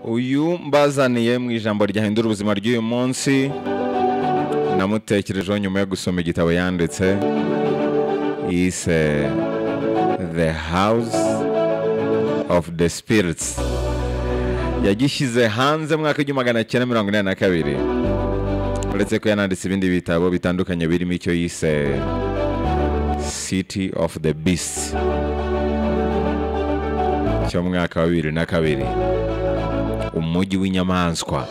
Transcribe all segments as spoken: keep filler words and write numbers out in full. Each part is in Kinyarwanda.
uyu mbazaniye mu ijambo ryahindura ubuzima ry'uyu munsi, namutekerejeho nyuma yo gusoma igitabo yanditse, yise The House of the Spirits, yagishyize hanze mwaka w'igihumbi magana cyenda mirongo inani na kabiri. Uretse ko yananditse ibindi bitabo bitandukanye birimo icyo yise City of the Beasts cyo mwaka wa bibiri na kabiri, umujyi w'inyamaswa.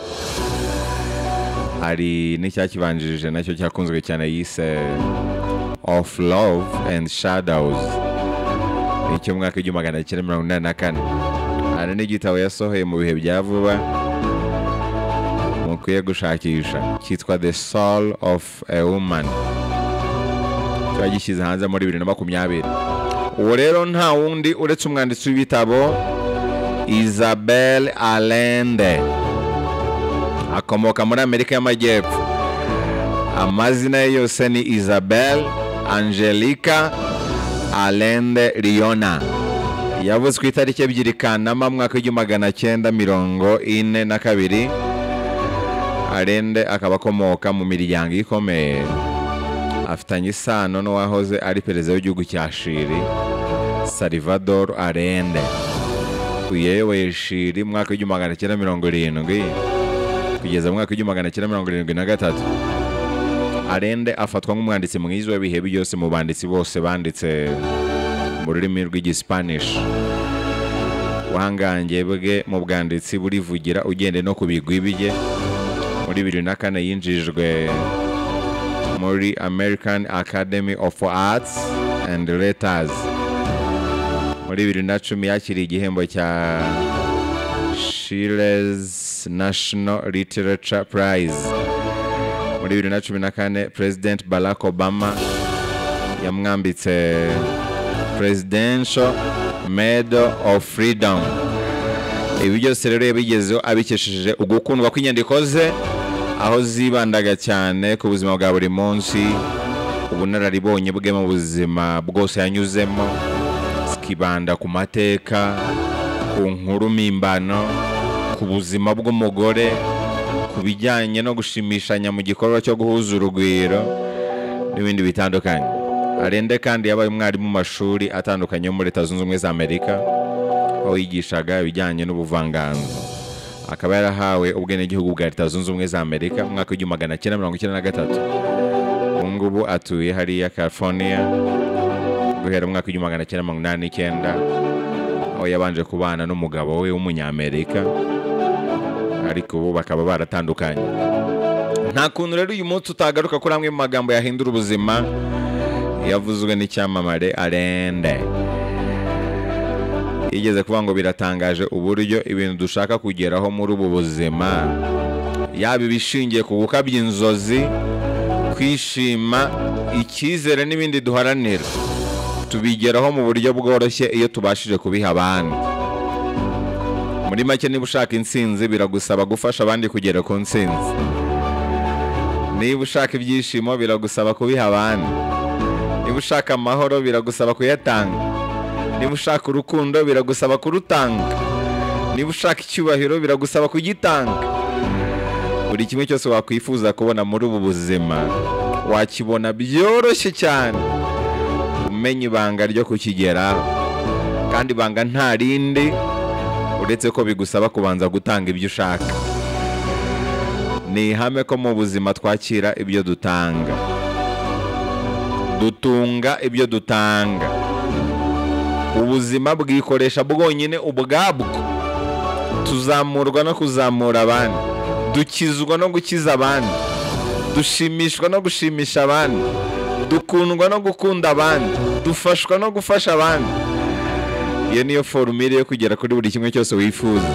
Hari n'icyakibanjirije nacyo cyakunzwe cyane yise Of Love and Shadows, icyo mwaka w'igihumbi magana cyenda mirongo inani na kane. Hari n'igitabo yasohoye mu bihe bya vuba mukwiye gushakisha, kitwa The Soul of a Woman, yagishyize hanze muri bibiri na makumyabiri. Uwo rero nta wundi uretse umwanditsi w'ibitabo Isabel Allende, akomoka muri Amerika y'Amajyepfo. Amazina ye yose ni Isabel Angelica Allende Riona. Yavuzwe ku itariki ebyiri Kanama mwaka w'igihumbi magana cyenda mirongo ine na kabiri. Allende akaba akomoka mu miryango ikomeye, afitanye isano n'uwahoze ari perezida w'igihugu cya Chili, Salvador Allende. Uyewe Chili mwaka w'igihumbi magana cyenda mirongo irindwi kugeza mwaka w'igihumbi magana cyenda mirongo irindwi na gatatu. Allende afatwa nk'umwanditsi mwiza w'ibihe byose mu banditsi bose banditse mu rurimi rw'Igispanish. Ubuhangange bwe mu bwanditsi burivugira ugende no ku bigwi bye. Muri bibiri na kane yinjijwe muri American Academy of Arts and Letters. Muri bibiri na cumi yakiriye igihembo cya Chile's National Literature Prize. Muri bibiri na cumi na kane President Barack Obama yamwambitse Presidential Medal of Freedom. Ibi byose rero yabigezeho abikesheje ugukundwa kw'inyandiko ze, aho zibandaga cyane ku buzima bwa buri munsi, ubunararibonye bwe mu buzima bwose yanyuzemo, zikibanda ku mateka, ku nkuru mpimbano, ku buzima bw'umugore, ku bijyanye no gushimishanya mu gikorwa cyo guhuza urugwiro n'ibindi bitandukanye. Allende kandi yabaye umwarimu mu mashuri atandukanye yo muri Leta Zunze Ubumwe za Amerika, aho yigishaga ibijyanye n'ubuvanganzo. Akaba yarahawe ubwenegihugu bwa Leta Zunze Ubumwe za Amerika mu mwaka w'igihumbi magana cyenda mirongo icyenda na gatatu. Ubu ngubu atuye hariya California guhera mu mwaka w'igihumbi magana cyenda mirongo inani n'icyenda, aho yabanje kubana n'umugabo we w'umunyamerika, ariko ubu bakaba baratandukanye. Nta kuntu rero uyu munsi utagaruka kuri amwe mu magambo yahindura ubuzima yavuzwe n'icyamamare Allende. Yigeze kuvuga ngo biratangaje uburyo ibintu dushaka kugeraho muri ubu buzima, yaba ibishingiye ku gukabya inzozi, kwishima, icyizere n'ibindi duharanira, tubigeraho mu buryo bworoshye iyo tubashije kubiha abandi. Muri make, niba ushaka intsinzi biragusaba gufasha abandi kugera ku ntsinzi. Niba ushaka ibyishimo biragusaba kubiha abandi. Niba ushaka amahoro biragusaba kuyatanga. Niba ushaka urukundo biragusaba kurutanga. Niba ushaka icyubahiro biragusaba kugitanga. Buri kimwe cyose wakwifuza kubona muri ubu buzima wakibona byoroshye cyane umenye ibanga ryo kukigeraho. Kandi ibanga nta rindi uretse ko bigusaba kubanza gutanga ibyo ushaka. Ni ihame ko mu buzima twakira ibyo dutanga, dutunga ibyo dutanga. Ubuzima bwikoresha bwonyine ubwabwo. Tuzamurwa no kuzamura abandi, dukizwa no gukiza abandi, dushimishwa no gushimisha abandi, dukundwa no gukunda abandi, dufashwa no gufasha abandi. Iyo niyo formule yo kugera kuri buri kimwe cyose wifuza.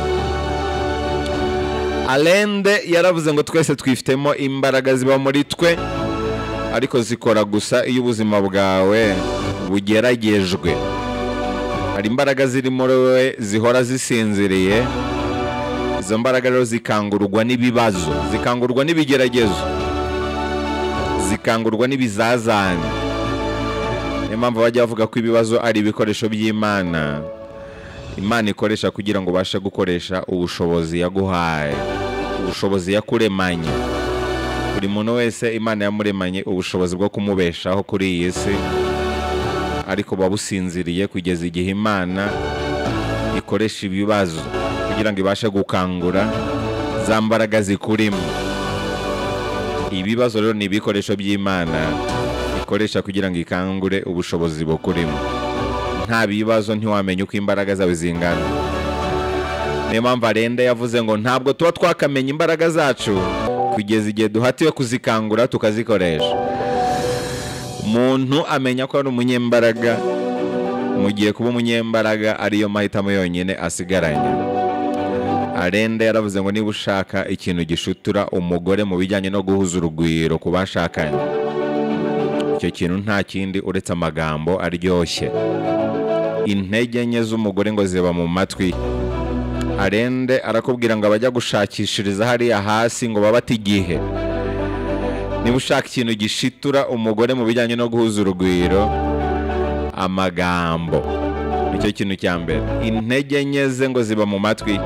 Allende yaravuze ngo twese twifitemo imbaraga ziba muri twe, ariko zikora gusa iyo ubuzima bwawe bugeragejwe. Hari imbaraga ziri muri wowe zihora zisinziriye. Izo mbaraga rero zikangurwa n'ibibazo, zikangurwa n'ibigeragezo, zikangurwa n'ibizazane. Niyo mpamvu bajya bavuga ko ibibazo ari ibikoresho by'Imana Imana ikoresha kugira ngo ubashe gukoresha ubushobozi yaguhaye, ubushobozi yakuremanye. Buri muntu wese Imana yamuremanye ubushobozi bwo kumubeshaho kuri iyi si, ariko babusinziriye kugeza igihe Imana ikoresha ibibazo kugira ngo ibashe gukangura za mbaraga zikurimo. Ibibazo rero ni ibikoresho by'Imana ikoresha kugira ngo ikangure ubushobozi bukurimo. Nta bibazo ntiwamenya uko imbaraga zawe zingana. Niyo mpamvu Allende yavuze ngo ntabwo tuba twakamenya imbaraga zacu kugeza igihe duhatiwe kuzikangura tukazikoresha. Umuntu amenya ko ari umunyembaraga mu gihe kuba umunyembaraga ariyo mahitamo yonyine asigaranye. Allende yaravuze ngo niba ushaka ikintu gishutura umugore mu bijyanye no guhuza urugwiro ku bashakanye, icyo kintu nta kindi uretse amagambo aryoshye. Intege nke z'umugore ngo ziba mu matwi. Allende arakubwira ngo abajya gushakishiriza hariya hasi ngo baba igihe. Niba ushaka ikintu gishitura umugore mu bijyanye no guhuza urugwiro, amagambo nicyo kintu cya mbere. Intege nke ze ngo ziba mu matwi.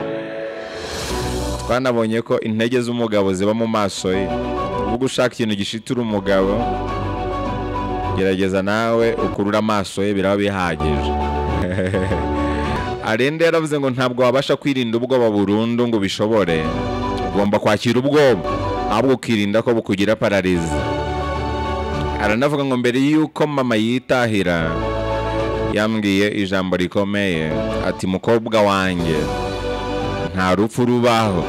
Twanabonye ko intege z'umugabo ziba mu maso ye. Ubwo ushaka ikintu gishitura umugabo, gerageza nawe ukurura amaso ye, biraba bihagije. Allende yaravuze ngo ntabwo wabasha kwirinda ubwoba burundu ngo bishobore. Ugomba kwakira ubwoba, ahubwo ukirinda ko bukugira pararizi. Aranavuga ngo mbere y'uko mama yitahira yambwiye ijambo rikomeye ati, mukobwa wanjye, nta rupfu rubaho,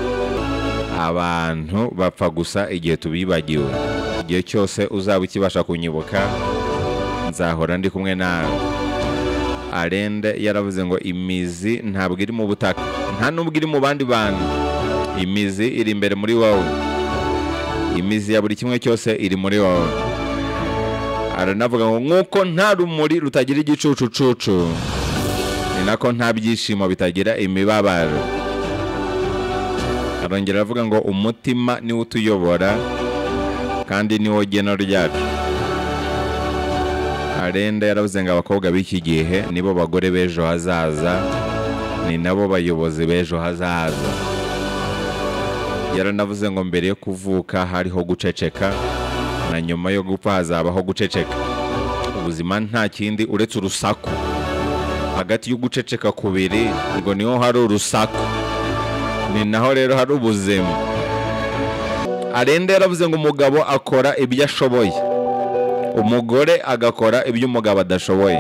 abantu bapfa gusa igihe tubibagiwe. Igihe cyose uzaba ukibasha kunyibuka, nzahora ndi kumwe nawe. Allende yaravuze ngo imizi ntabwo iri mu butaka, nta nubwo iri mu bandi bantu. Imizi iri imbere muri wowe. Imizi ya buri kimwe cyose iri muri wowe. Aranavuga ngo nk'uko nta rumuri rutagira igicucucucu, ni nako nta byishimo bitagira imibabaro. Arongera aravuga ngo umutima niwo utuyobora kandi niwo geno ryacu. Allende yaravuze ngo abakobwa b'iki gihe nibo bagore b'ejo hazaza, ni nabo bayobozi b'ejo hazaza. Yaranavuze ngo mbere yo kuvuka hariho guceceka, na nyuma yo gupfa hazabaho guceceka. Ubuzima nta kindi uretse urusaku. Hagati yo guceceka kubiri ngo niho hari urusaku, ni naho rero hari ubuzima. Allende yaravuze ngo umugabo akora ibyo ashoboye, umugore agakora ibyo umugabo adashoboye.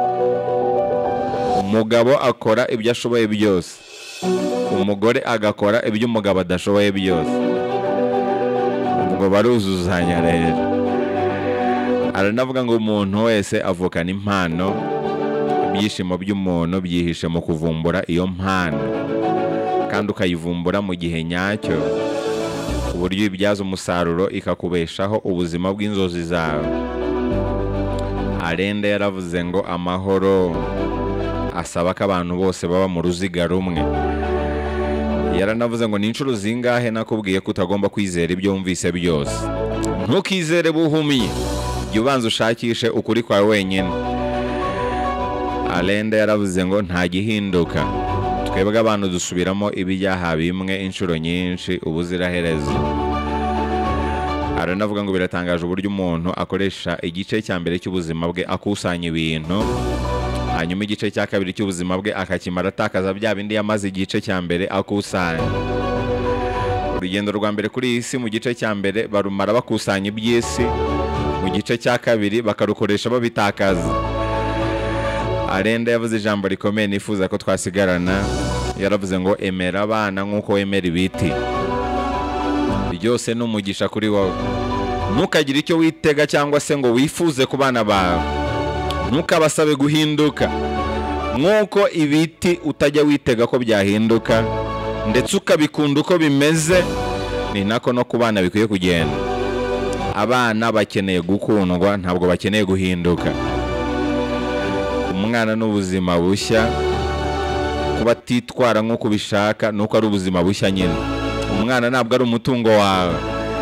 Umugabo akora ibyo ashoboye byose, umugore agakora ibyo umugabo adashoboye byose. Ngo baruzuzanya rero. Aranavuga ngo umuntu wese avukana impano. Ibyishimo by'umuntu byihishe mu kuvumbura iyo mpano, kandi ukayivumbura mu gihe nyacyo, ku buryo ibyaza umusaruro ikakubeshaho ubuzima bw'inzozi zawe. Allende yaravuze ngo amahoro asaba ko abantu bose baba mu ruziga rumwe. Yaranavuze ngo ni inshuro zingahe nakubwiye ko utagomba kwizera ibyo wumvise byose. Ntukizere buhumye, jya ubanza ushakishe ukuri kwawe wenyine. Allende yaravuze ngo nta gihinduka, twebwe abantu dusubiramo ibyaha bimwe inshuro nyinshi ubuziraherezo. Aranavuga ngo biratangaje uburyo umuntu akoresha igice cya mbere cy'ubuzima bwe akusanya ibintu, hanyuma igice cya kabiri cy'ubuzima bwe akakimara atakaza bya bindi yamaze igice cya mbere akusanya. Urugendo rwa mbere kuri iyi si mu gice cya mbere barumara bakusanya iby'isi, mu gice cya kabiri bakarukoresha babitakaza. Allende yavuze ijambo rikomeye nifuza ko twasigarana. Yaravuze ngo emera abana nk'uko wemera ibiti. Byose ni umugisha kuri wowe. Ntukagire icyo witega cyangwa se ngo wifuze ku bana bawe. Ntukabasabe guhinduka nk'uko ibiti utajya witega ko byahinduka, ndetse ukabikunda uko bimeze, ni nako no ku bana bikwiye kugenda. Abana bakeneye gukundwa, ntabwo bakeneye guhinduka. Umwana n'ubuzima bushya, kuba atitwara nk'uko ubishaka nuko ari ubuzima bushya nyine. Umwana ntabwo ari umutungo wawe.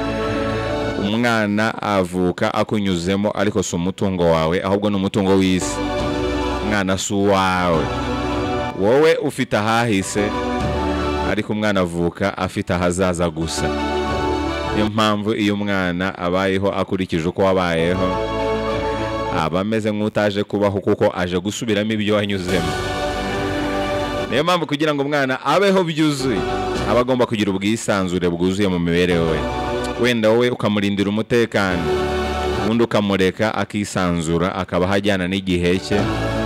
Umwana avuka akunyuzemo, ariko si umutungo wawe, ahubwo ni umutungo w'isi. Umwana si uwawe. wowe ufite ahahise ariko umwana avuka afite ahazaza gusa. Niyo mpamvu iyo umwana abayeho akurikije uko wabayeho aba ameze nk'utaje kubaho kuko aje gusubiramo ibyo wanyuzemo. Niyo mpamvu kugira ngo umwana abeho byuzuye aba agomba kugira ubwisanzure bwuzuye mu mibereho we. Wenda wowe ukamurindira umutekano, ubundi ukamureka akisanzura akaba hajyana n'igihe cye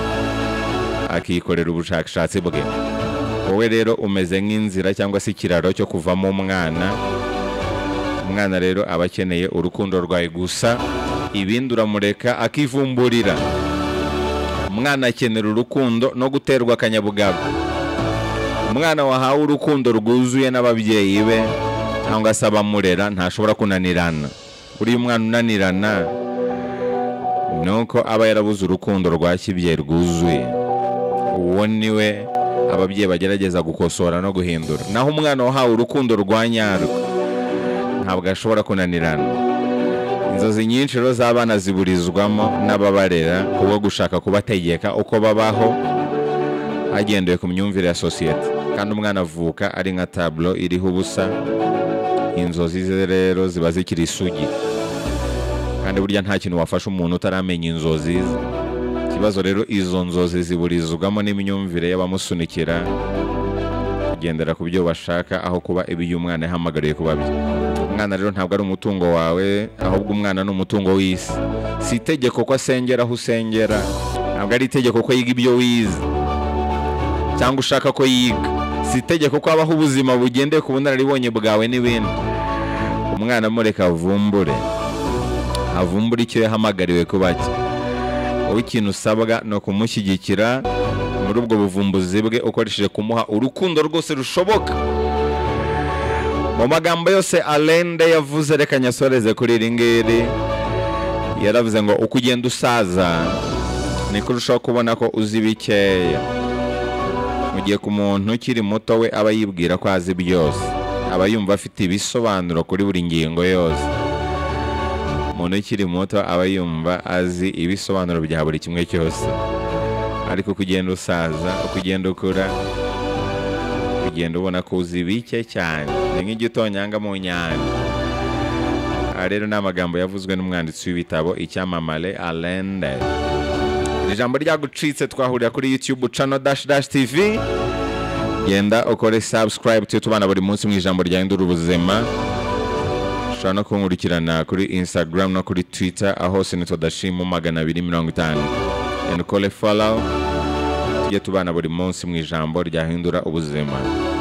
akikorera ubushakashatsi bwe. Wowe rero umeze nk'inzira cyangwa se ikiraro cyo kuvamo umwana. Umwana rero aba akeneye urukundo rwawe gusa, ibindi uramureka akivumburira. Umwana akenera urukundo no guterwa akanyabugabo. Umwana wahawe urukundo rwuzuye n'ababyeyi be cyangwa se abamurera ntashobora kunanirana. Uriya umwana unanirana nuko aba yarabuze urukundo rwa kibyeyi rwuzuye. Uwo niwe ababyeyi bagerageza gukosora no guhindura. Naho umwana wahawe urukundo rwa nyarwo ntabwo ashobora kunanirana. Inzozi nyinshi rero z'abana ziburizwamo n'ababarera kubwo gushaka kubategeka uko babaho hagendewe ku myumvire ya sosiyete. Kandi umwana avuka ari nka tablo iriho ubusa. Inzozi ze rero ziba zikiri isugi. Kandi burya nta kintu wafasha umuntu utaramenya inzozi ze. Ikibazo rero izo nzozi ziburizwamo n'imyumvire y'abamusunikira kugendera ku byo bashaka aho kuba ibyo umwana yahamagariye kuba byo. Umwana rero ntabwo ari umutungo wawe, ahubwo umwana ni umutungo w'isi. Si itegeko ko asengera aho usengera, ntabwo ari itegeko ko yiga ibyo wize cyangwa ushaka ko yiga. Si itegeko ko abaho ubuzima bugendeye ku bunararibonye bwawe n'ibindi. Umwana mureka avumbure, avumbure icyo yahamagariwe kuba cyo. Wowe ikintu usabwa ni ukumushyigikira muri ubwo buvumbuzi bwe ukoresheje kumuha urukundo rwose rushoboka. Mu magambo yose Allende yavuze, reka nyasoreze kuri iri ngiri. Yaravuze ngo uko ugenda usaza niko urushaho kubona ko uzi bikeya. Mu gihe ku muntu ukiri muto we aba yibwira ko azi byose, aba yumva afite ibisobanuro kuri buri ngingo yose. Umuntu ukiri muto aba yumva azi ibisobanuro bya buri kimwe cyose. Ariko uko ugenda usaza, uko ugenda ukura, ugenda ubona ko uzi bike cyane, ni nk'igitonyanga mu nyanja. Aha rero ni amagambo yavuzwe n'umwanditsi w'ibitabo icyamamare Allende. Iri jambo ryagucitse twahurira kuri YouTube channel dash dash T V. Genda ukore subscribe tujye tubana buri munsi mu ijambo ryahindura ubuzima. Ushobora no kunkurikirana kuri Instagram no kuri Twitter aho hose nitwa Dashimo magana abiri mirongo itanu. And ukore follow tujye tubana buri munsi mu ijambo ryahindura ubuzima.